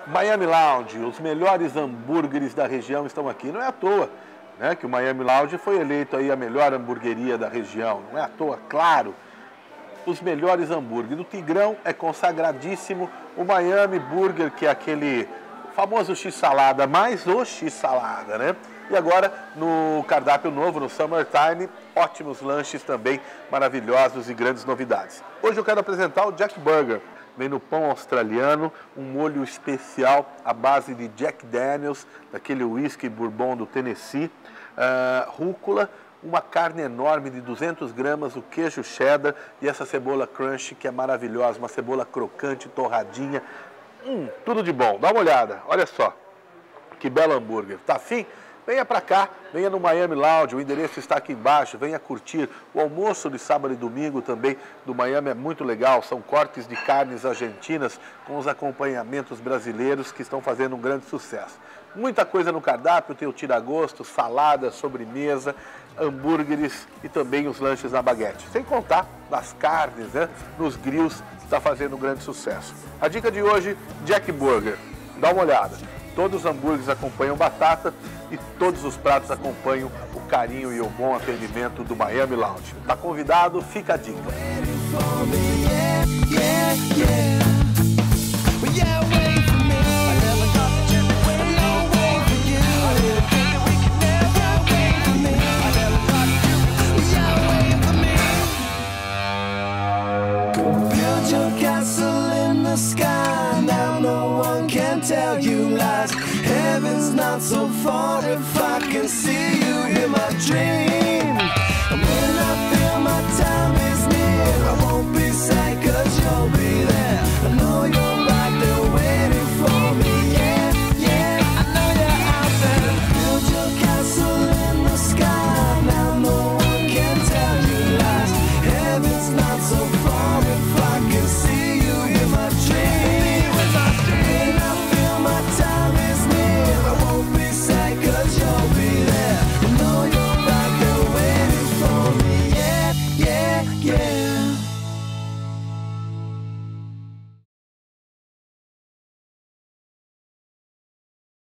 Miami Lounge, os melhores hambúrgueres da região estão aqui. Não é à toa, né, que o Miami Lounge foi eleito aí a melhor hamburgueria da região. Não é à toa, claro. Os melhores hambúrgueres. O Tigrão é consagradíssimo. O Miami Burger, que é aquele famoso X-salada, mais o X-salada, né? E agora, no cardápio novo, no Summertime, ótimos lanches também, maravilhosos e grandes novidades. Hoje eu quero apresentar o Jack Burger. Vem no pão australiano, um molho especial à base de Jack Daniels, daquele whisky bourbon do Tennessee, rúcula, uma carne enorme de 200 gramas, o queijo cheddar e essa cebola crunch que é maravilhosa, uma cebola crocante, torradinha, tudo de bom. Dá uma olhada, olha só, que belo hambúrguer. Tá afim? Venha para cá, venha no Miami Lounge, o endereço está aqui embaixo, venha curtir. O almoço de sábado e domingo também do Miami é muito legal, são cortes de carnes argentinas com os acompanhamentos brasileiros que estão fazendo um grande sucesso. Muita coisa no cardápio, tem o tira-gosto, salada, sobremesa, hambúrgueres e também os lanches na baguete. Sem contar nas carnes, né, nos grills, que está fazendo um grande sucesso. A dica de hoje, Jack Burger, dá uma olhada. Todos os hambúrgueres acompanham batata e todos os pratos acompanham o carinho e o bom atendimento do Miami Lounge. Tá convidado? Fica a dica. Tell you lies. Heaven's not so far if I can see you in my dreams.